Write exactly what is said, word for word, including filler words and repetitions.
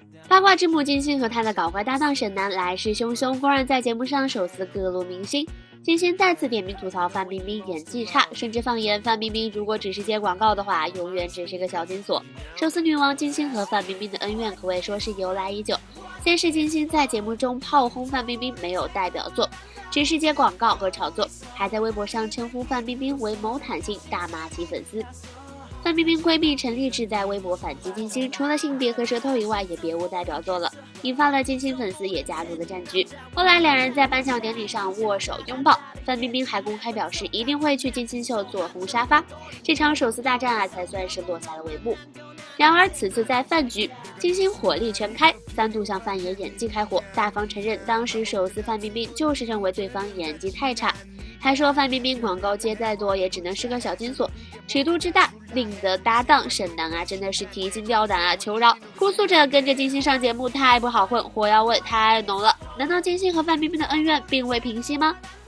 八卦之母金星和她的搞怪搭档沈南来势汹汹，公然在节目上手撕各路明星。金星再次点名吐槽范冰冰演技差，甚至放言范冰冰如果只是接广告的话，永远只是个小金锁。手撕女王金星和范冰冰的恩怨可谓说是由来已久。先是金星在节目中炮轰范冰冰没有代表作，只是接广告和炒作，还在微博上称呼范冰冰为某坦星，大骂其粉丝。范冰冰闺蜜陈丽志在微博反击金星，除了性别和舌头以外也别无代表作了，引发了金星粉丝也加入了战局。后来两人在颁奖典礼上握手拥抱，范冰冰还公开表示一定会去金星秀坐红沙发，这场手撕大战啊才算是落下了帷幕。然而此次在饭局，金星火力全开，三度向范爷演技开火，大方承认当时手撕范冰冰就是认为对方演技太差，还说范冰冰广告接再多也只能是个小金锁，尺度之大令得搭档沈南啊真的是提心吊胆啊，求饶，哭诉着跟着金星上节目太不好混，火药味太浓了。难道金星和范冰冰的恩怨并未平息吗？